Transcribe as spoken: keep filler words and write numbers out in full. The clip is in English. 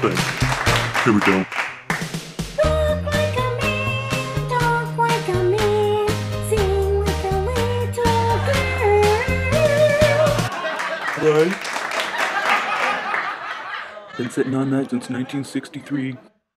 thing. Here we go. Walk like a man, talk like a man, sing like a little girl. Right? Been sitting on that since nineteen sixty-three.